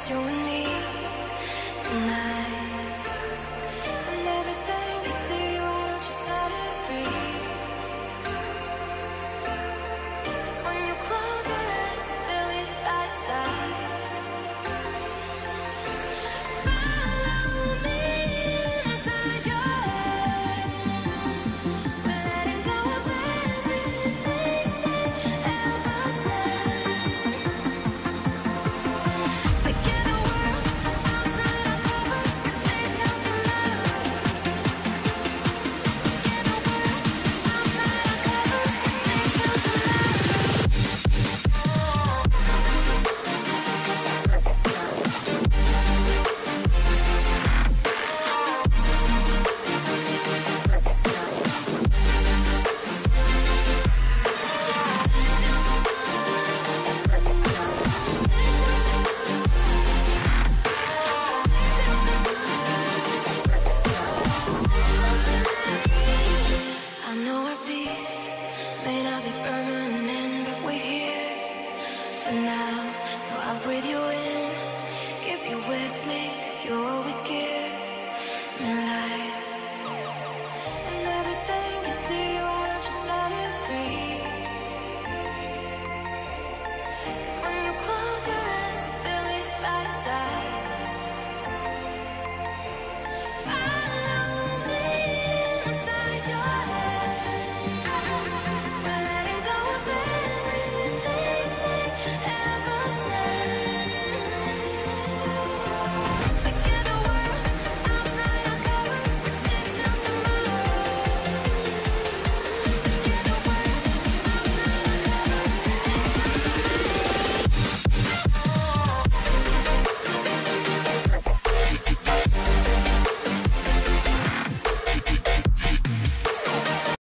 just you and me tonight. And everything you see, why don't you set it free? 'Cause when you close your eyes, you feel me by your side. Follow me inside your head. We're letting go of everything they ever said. Forget the world outside our covers, 'cause it's time to love. Forget the world outside our covers, 'cause it's time to love. I know our peace may not be permanent, but we're here for now. So I'll breathe you in, keep you with